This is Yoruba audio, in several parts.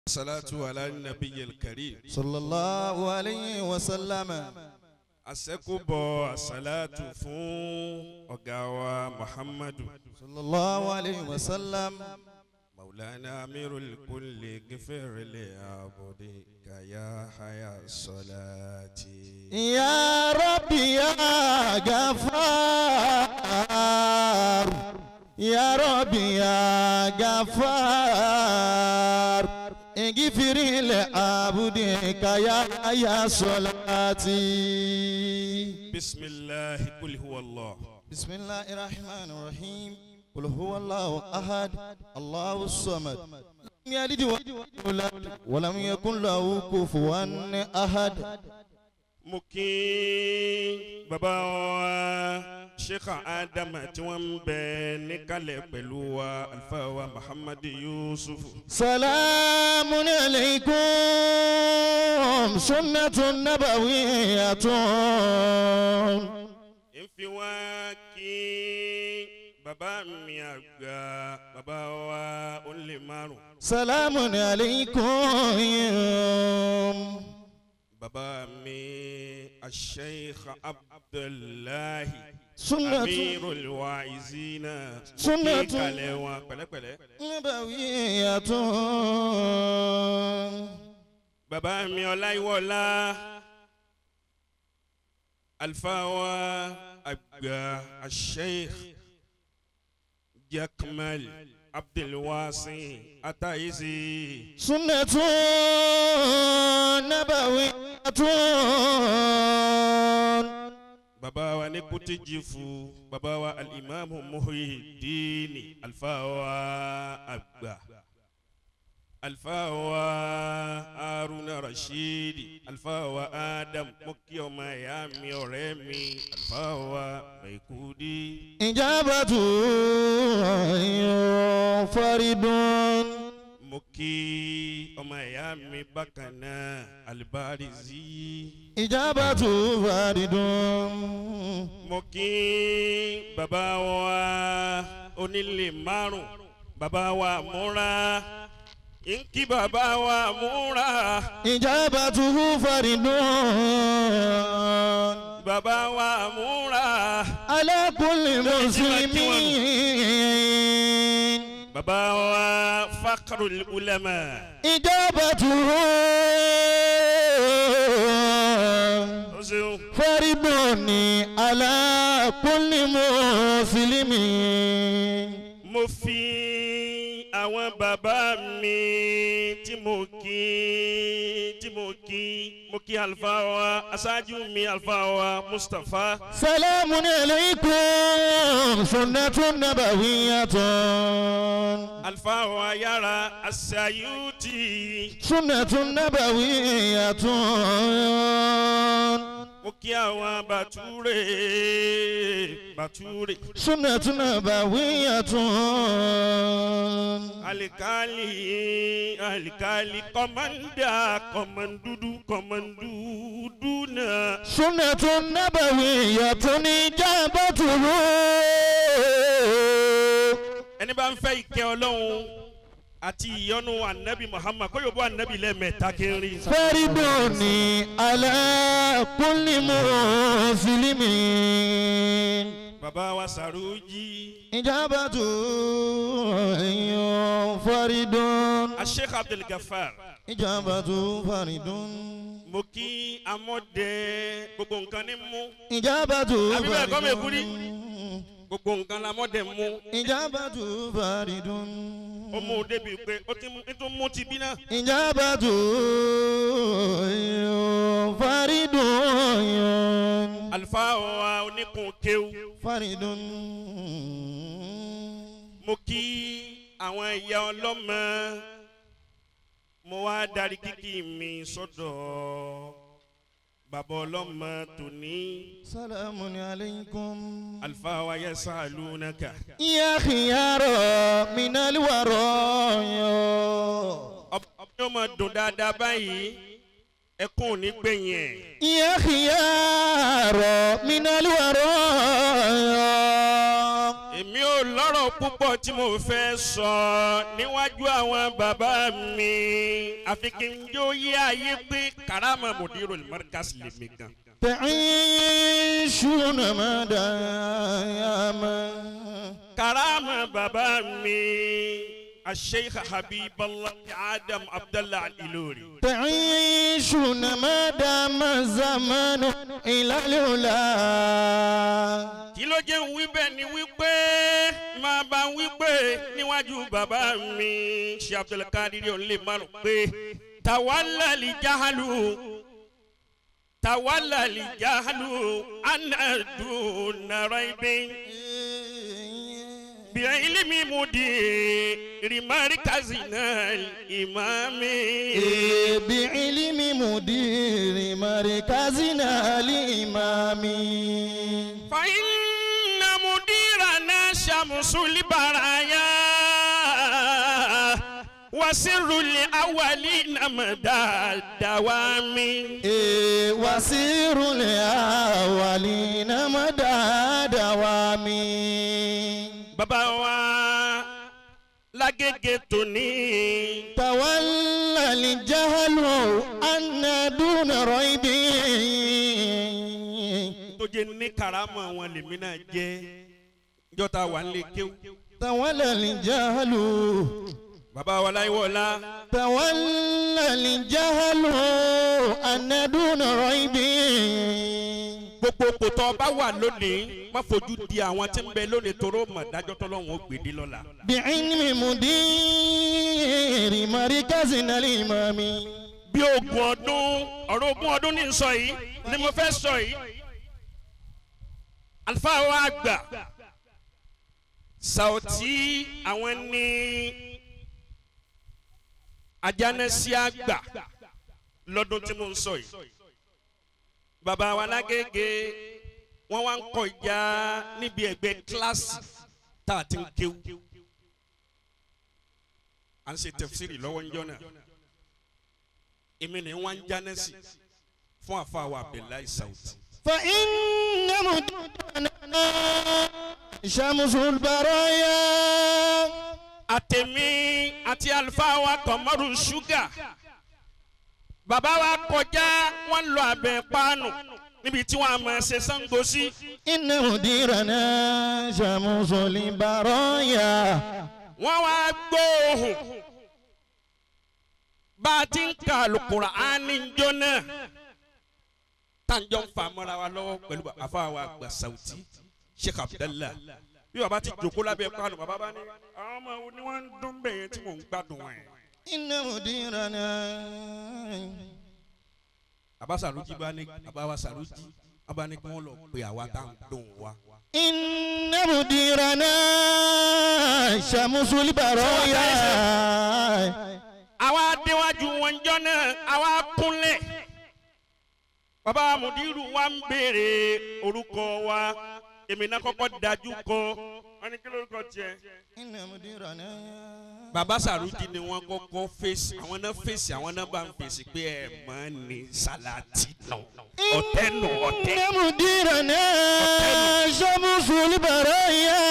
salatu ala nabi al-karim sallallahu alayhi wa sallam. asekubo salatu fún ọ̀gá wa Muhammadu sallallahu alayhi wa sallam. مولانا أمير الكل غفر لعبدك يا حيا صلاتي يا ربي يا غفار يا ربي يا غفار اغفر لعبدك يا صلاتي. بسم الله قل هو الله. بسم الله الرحمن الرحيم. قل هو الله أحد الله الصمد لم يلد ولم يكن له كفوا أحد. mo kí bàbá wa Sheikh Adam tí wọ́n ń bẹ níkàlẹ̀ pẹ̀lú wa alfa wa Muhammad Yusuf. سلام عليكم سنة نبوية. ń fi wá kí bàbá mi àgbà bàbá wa ó lè márùn. سلام عليكم. bàbá mi Sheikh Abdullahi سنة Amirul Waizina. سنة kíkalẹ̀ wọn pẹ̀lẹ́pẹ̀lẹ́. نبوية. bàbá mi Ọláyíwọlá alfa wa àgbà Sheikh Jakmal Abdulwasi Ataisi. سنة نبوية. bàbá wa ní Kútìjìfù bàbá wa al-Imam Muhyiddin alfa wa àgbà alfa wa Haruna Rashid alfa wa Adam mọ́kí ọmọ ẹ̀yà mi ọ̀rẹ́ mi alfa wa Maikudi. إجابة فرد. mo kí ọmọ ẹ̀yà mi bákan náà Albarizi. إجابة فرد. mo kí bàbá wa onílé márùn bàbá wa múra ń kí bàbá wa múra إجابته فرد. bàbá wa múra على كل مسلمين. bàbá wa Fakhrul Ulama. إجابته ó ṣeun. فرد على كل مسلم. mo fi àwọn bàbá mi tí mo kí alfa wa aṣáájú mi alfa wa Mustapha. سلام عليكم سنة نبوية. alfa wa Yara Asayuti. سنة نبوية. mo kí àwọn Bàtúrè. سنة نبوية. alikali kọmandudu náà. سنة نبوية إجابته. ẹni bá ń fẹ́ ìkẹ́ Ọlọ́run àti ìyọ́nú anabi Muhammad kó yóò bọ́ anabi lẹ́ẹ̀mẹ́ta kiri. فرد على كل مسلم. bàbá wa Sàrújì. إجابة فرد. Sheikh Abdul Ghaffar. إجابة فرد. mo kí amọ̀dẹ gbogbo nǹkan ní mú. إجابة àbí bẹ́ẹ̀ kọ́ mi فرد. kúrí. gbogbo nǹkan la mọ̀dẹ mú. إجابة فرد. ó mú un débi pé ó ti tún mú ti bí náà. إجابة فرد. àlùfáà wa oníkun kéwú. فرد. mo kí àwọn ìyá ọlọ́mọ mo wá darí kíkí mi sọ́dọ̀ bàbá ọlọ́mọ tòní. سلام عليكم àlùfáà wa yasalunaka. يا خيار من الوراء. ọba yóò máa dùn dáadáa báyìí ẹkún ò ní gbẹ̀yìn ẹ̀. يا خيار من الوراء. èmi ò lọ́rọ̀ púpọ̀ tí mo fẹ́ sọ níwájú àwọn bàbá mi àfi kí n jó yé ayé pé karama mudirul markaz lèmi gan. تعيشون مدى أياما karama bàbá mi الشيخ حبيب الله آدم عبد الله الإلوري. تعيشون ما دام الزمان إلى العلا. kí ló jẹ́ wíbẹ̀ ni wípé máa bá wípé níwájú bàbá mi ṣe Abdulkadir olè márùn pé tawalla li jahlu anaduna raibin bi ilmi mudiri markazina al-imami. بعلم مدير مركزنا الإمامي. فإن مديرنا شمس البرايا وسر الأولين مدى الدوام. وسير الأولين مدى دوام. bàbá wa lágége tóní. تولى الجهل أن دون ريب. tó jẹ́ ní karama wọn lèmi náà jẹ́ jọ́ta wà nílé kéwú. تولى الجهل. bàbá wa láyéwọlá. تولى الجهل أن دون ريب. gbogbo kòtò ọba wà lónìí má fojú di àwọn tí ń bẹ lónìí toró mọ̀ dájọ́ tọ́lọ́hún ó gbèdé lọ́la. بعلم مدير مركزنا الإمامي. bí ogún ọdún ọ̀rọ̀ ogún ọdún ní sọ yìí ni mo fẹ́ sọ yìí. àlùfáà wa àgbà Saoti àwọn ní ajánẹ́sí àgbà lọ́dún tí mo ń sọ yìí. bàbá wa lágége wọ́n wá ń kọjá níbi ẹgbẹ́ kíláàsì tá a ti ń kéwú. à ń ṣe tẹ̀fsírì lọ́wọ́ ńjọ́ náà. èmi ni wọ́n ń jánẹ́sì fún àfáà wa Abdullahi Saoti. فإن مديرنا شمس البرايا. àtẹ̀mí àti àlùfáà wa Kọ̀mọ́rù ṣúgà. bàbá wa kọjá wọ́n lọ abẹ́ páànù níbi tí wọ́n á máa ṣe Ṣàngó sí. إن مديرنا شمس البرايا. wọ́n wá gbóhùn bá a ti ń ka Al-Qur'ani níjọ́ náà tàǹjọ́ ń fa mọ́ra wa lọ́wọ́ pẹ̀lú àfáà wa àgbà Saoti Sheikh Abdallah. bí bàbá ti jòkó lábẹ́ páànù bàbá bá ní àwọn ọmọ wo ni wọ́n ń dún bẹ́ẹ̀ tí mò ń gbádùn ẹ̀. إن مديرنا. bàbá Sàrújì bá ní bàbá wa Sàrújì wọ́n bá ní kí wọ́n lọ pe àwa tá à ń dùn wa. إن مديرنا شمس البرايا. àwa déwájú wọn jọ náà àwa kúnlẹ̀. bàbá Mùdírù wa ń béèrè orúkọ wa èmi náà kọ́kọ́ dájú kọ wọ́n ní kí lórúkọ tiẹ̀. إن مديرنا. bàbá Sàrújì ni wọ́n kọ́kọ́ fèsì àwọn náà fèsì àwọn náà bá ń fèsì pé ẹ̀ mọ́ ni Sàlátì náà ọ̀tẹ̀ nù ọ̀tẹ̀. إن مديرنا شمس البرايا.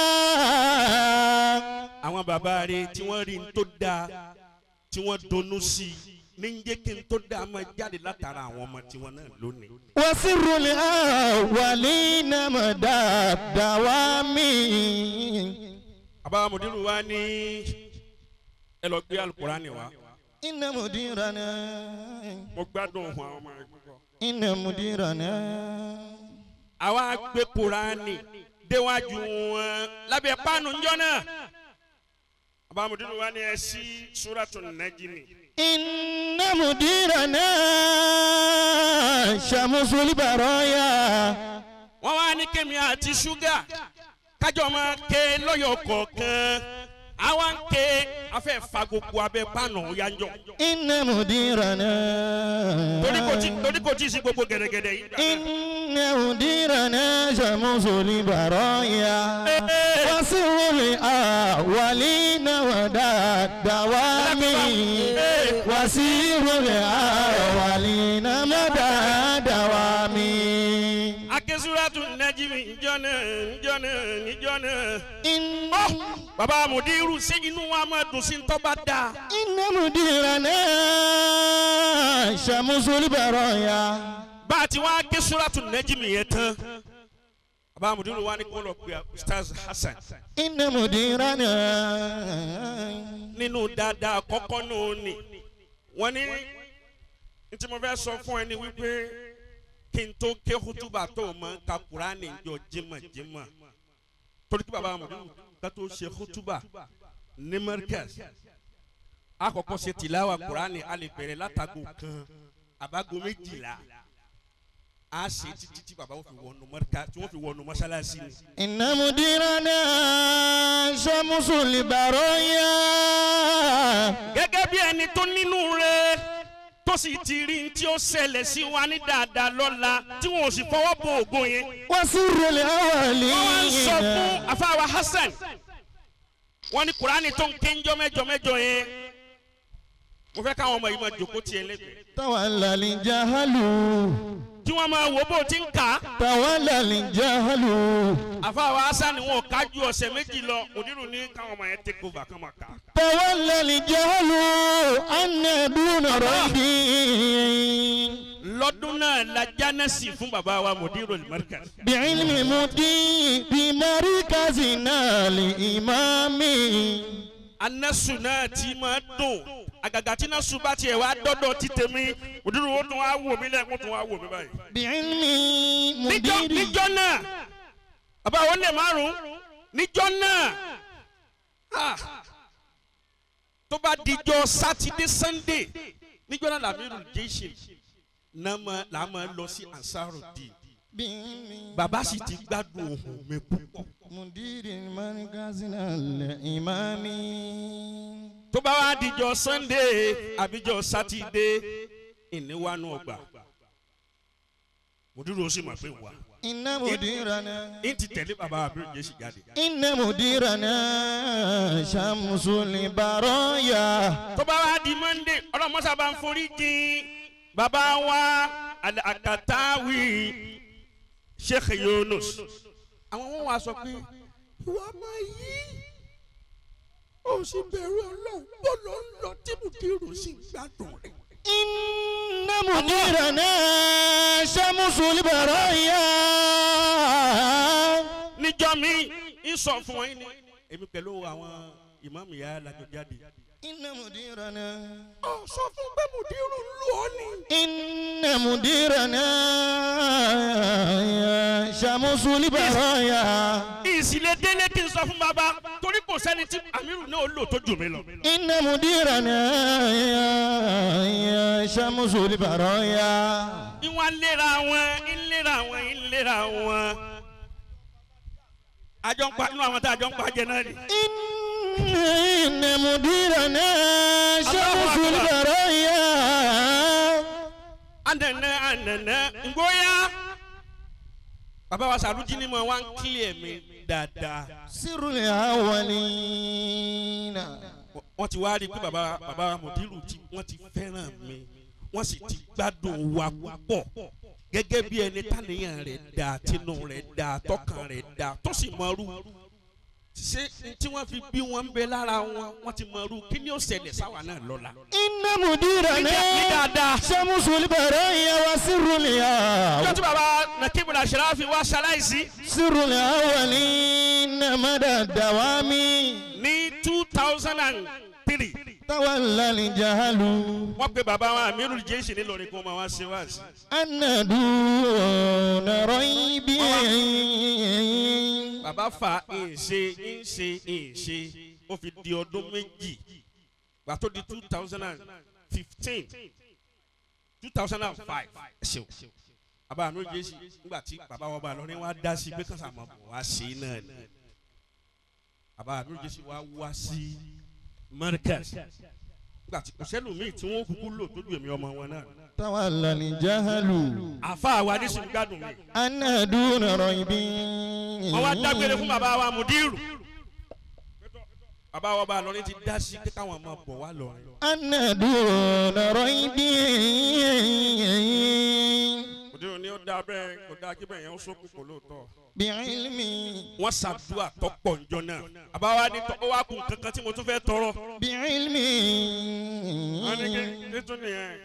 àwọn bàbá rẹ̀ tí wọ́n rí n tó dáa tí wọ́n dunnú sí i ní ń jẹ́ kí n tó dáa máa jáde látara àwọn ọmọ tiwọn náà lónìí. وسر الأولين مدى الدوام. bàbá Mùdírù wa ní ẹ lọ gbé Al-Qur'ani wa. إن مديرنا. mo gbádùn ohun àwọn ọmọ rẹ púpọ̀. إن مديرنا. àwa gbé Kùránì déwájú wọn lábẹ́ páànù ńjọ́ náà. bàbá Mùdírù wa ní ẹ sí Suratul Najmi. إن مديرنا شمس البرايا. wọ́n wá ní kémi àti ṣúgà kájọ máa ké lọ́yọ̀ kọ̀ọ̀kan àwa ń ké afẹ́ fa gbogbo abẹ́ páànù yanjọ. إن مديرنا. torí kò tí ì sí gbogbo gẹ̀dẹ̀gẹ̀dẹ̀ yìí. إن مديرنا شمس البرايا. وسر الأولين مدى الدوام. وسير الأولين مدى الدوام. akẹ́ Suratul Najmi. Najimi njọ́nà. Bàbá Mudiru ṣé inú wa máa dùn sí ntọ́ bá dáa. Inna mudirana Shamsul Baraya. Bá a ti wá ké Suratu Najimi yẹn tán. Bàbá Mudiru wa ní kó lọ pe Ustaz Hassan. Inna mudirana. Nínú dáadáa kọ́kọ́ náà ni wọ́n ní ntí mo fẹ́ sọ fún ẹ ní wípé kí n tó ké hutuba tó mọ ka Kùránì jọ jimajima torí kí bàbá Mudiru ká tó ṣe hutuba ní Markaz àkọ́kọ́ ṣe tìláwà Kùránì a lè bẹ̀rẹ̀ látago kan àbágo 12 a ṣe títí tí bàbá wọn fi wọnú Markaz tí wọ́n fi wọnú mọ́ṣáláṣí ni. Inna mudirana Shamsul Baraya. Gẹ́gẹ́ bí ẹni tó nínú rẹ̀ tó sì ti rí tí ó ṣẹlẹ̀ sí wa ní dáadáa lọ́la tí wọn ò sì fọwọ́ bo ògo yẹn. Wasirul awwalin. wọ́n wá ń sọ fún afáwa Hassan wọ́n ní Kùránì tó ń ké ń jọ mẹ́jọ yẹn mo fẹ́ káwọn ọmọ yìí máa jòkó tiẹ̀ lẹ́gbẹ̀ẹ́. Tawalla li jahalu. tí wọ́n máa wò bó ti ń kà á. Tawalla li jahalu. àfáwa Hassan wọn ò kájú ọ̀sẹ̀ méjì lọ Mudiru ní káwọn ọmọ yẹn take over kán máa kà á. Tawalla li jahalu anna duna rabbi. lọ́dún náà la jánẹ́sì fún bàbá wa Mudiru al-Markaz. Bi'ilmi mudi bi markazina li imami. Anasu náà ti máa dùn àgàgà tí Nasu bá tiẹ̀ wá dọ́dọ̀ ti tèmi Mudiru ó tún wá wò mí lẹ́kùn tún wá wò mí báyìí. Bi'ilmi mudiri. níjọ́ náà bàbá wọn lè márùn níjọ́ náà tó bá dijọ́ sátidé Sunday níjọ́ náà làmírù jẹ́sẹ̀ náà là máa lọ sí Ansarudeen. Bàbá sì ti gbádùn ohùn mi púpọ̀. Mudiri markazina li imami. Tó bá wá dijọ́ Sunday àbíjọ́ sátidé ìníwánu ọgbà Mudiru ó sì máa pè wá. Inna mudirana. Ní ti tẹ̀lé bàbá àbúrò jẹ́ sì jáde. Inna mudirana Shamsul Baraya. Tó bá wá di Monday ọlọ́mọ́sá bá ń forí jìn bàbá wa Al-Akatawi Sheikh Yunus. Àwọn wọn wá sọ pé ìwà máa yí ó sì bẹ̀rù Ọlọ́run bó ló ń lọ tí Mudiru sì gbádùn rẹ̀. Inna mudirana Shamsul Baraya. Níjọ́ mi ń sọ fún wọn ní èmi pẹ̀lú àwọn ìmáàmù yà lájọ jáde. Inna mudirana. Sọ fún pé Mudiru ń lù ọ́ ni. Inna mudirana Shamsul Baraya. Ìsìlẹ̀ délé kí n sọ fún bàbá torí kò sẹ́ni tí Amiru náà lò tó jù mí lọ. Inna mudirana Shamsul Baraya. Ìwọ̀n ìlera wọn. Àjọ ń pa inú àwọn tá a jọ ń pa jẹ náà ni. Inna mudirana Shamsul Baraya. Ànànà ngóyà. Bàbá wa Sàrújì ni mo wá ń kílẹ̀ mi dáadáa. Sirul awwalina. Wọ́n ti wá rí i pé bàbá Mudiru wọ́n ti fẹ́ràn mi wọ́n sì ti gbádùn wa púpọ̀ gẹ́gẹ́ bí ẹni tàníyàn rẹ̀ dá tinú rẹ̀ dá tọkàn rẹ̀ dá tó sì mọ̀rú ṣé tí wọ́n fi bí wọ́n ń bẹ lára wọ́n ti mọ̀rú kí ni ó ṣẹlẹ̀ sáwà náà lọ́la. Inna mudirana Shamsul Baraya wa sirul awwalina. Ìjọ́ tí bàbá Nakibul Ashrafi wá ṣaláìsí. Sirul awwalina mada dawami. Ní 2003. Tawalla li jahalu. Wọ́n pe bàbá wa Amirul Jaysh nílọrin kó máa wá ṣe wá sí. Anaduna raybi. Bàbá fa ìṣe ó fi di ọdún méjì gbà tó di 2015 2005 ṣeun bàbá Amirul Jaysh nígbà tí bàbá wa bá lọrin wá dá sí pé kàn sàmọ wá sí náà ni bàbá Amirul Jaysh wá sí Markaz nígbà tí kò sẹ́lòmíì tí wọ́n kúkú lò tó ju èmi ọmọ wọn náà. Tawalla li jahalu. Àfa àwa ní sùn gbádùn mi. Anaduna raybi. Wọ́n wá dágbére fún bàbá wa Mudiru. Bàbá wa bá lọrin ti dá sí pé káwọn máa bọ̀ wá lọrin. Anaduna raybi. Mudiru ni ó dá bẹ́ẹ̀ kò kọjá kí bẹ́ẹ̀ yẹn ó sókùn kò lóòótọ́. بعلمي wọ́n ṣàdúrà tọ́pọ̀ njọ́ náà àbáwá ní tọ́pọ̀ wá kún kankan tí mo tún fẹ́ tọrọ. بعلمي wọ́n ní kí tún nìyẹn.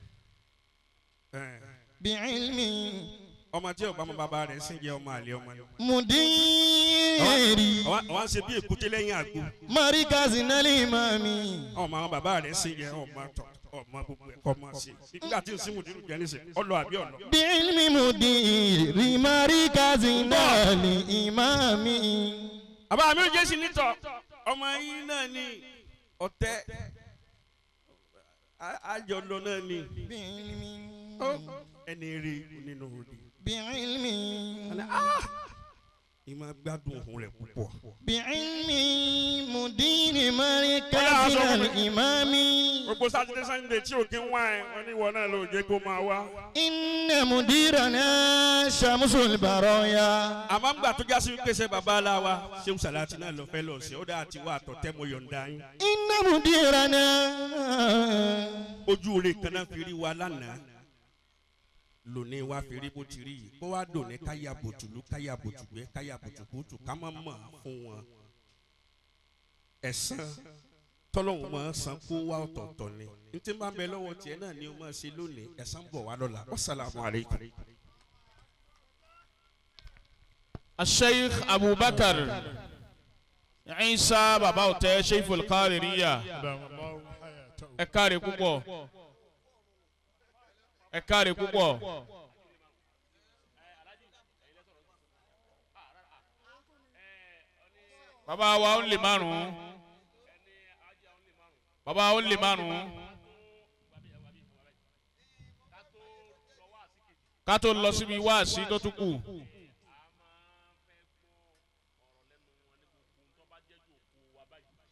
بعلمي ọmọ tí ọba ọmọ bàbá rẹ̀ sì jẹ́ ọmọ àlè ọmọ. مديري wọ́n ṣe bí èkúté lẹ́yìn àgbo. مركزنا الإمامي ọmọ àwọn bàbá rẹ̀ sì jẹ́ ọmọ tọ̀ ọmọ gbogbo ẹ̀kọ́ máa ṣe. nígbà tí nsímù dínú jẹ́ níṣẹ́ ọlọ àbí ọ̀nà. بعلم مديري مركزنا الإمامي. àbá mi ò jẹ́ sí nítọ̀ ọmọ yín náà ni ọ̀tẹ́ àjọlọ náà ni ẹni rí nínú òde. بعلمي ìmọ̀ gbádùn òun rẹ̀ púpọ̀. بعلمي مدير مركزنا الإمامي. gbogbo sátidé sànńdé tí òkè ń wá ẹ wọn ní ìwọ náà ló jẹ́ kó máa wá. إن مديرنا شمس البرايا. àmọ́ ńgbà tó jásí pèsè bàbá aláwa ṣéun sàláàtì náà lọ fẹ́ lọ sí ó dáa ti wá àtọ̀tẹ́ mo yọ̀ǹda yín. إن مديرنا ojú rẹ̀ kan náà fi rí wa lánàá lónìí wá fi rí bó ti rí yìí kó wá dòní káyà bòtùlù káyà bòtùgbé káyà bòtùkútù ká má mọ̀ fún wọn. ẹ̀san tọ́lọ́hún máa san kó wá ọ̀tọ̀ọ̀tọ̀ ni ní tí n bá ń bẹ lọ́wọ́ tiẹ̀ náà ni o máa ṣe lónìí ẹ̀san bọ̀ wá lọ́la wasalaamu aleykum. الشيخ أبو بكر عيسى بابا وتي شيخ القادرية ẹ̀káre púpọ̀ ẹ̀káre púpọ̀ bàbá wa ó lè márùn-ún bàbá ó lè márùn-ún ká tó lọ síbi wáàsí tó tún kù.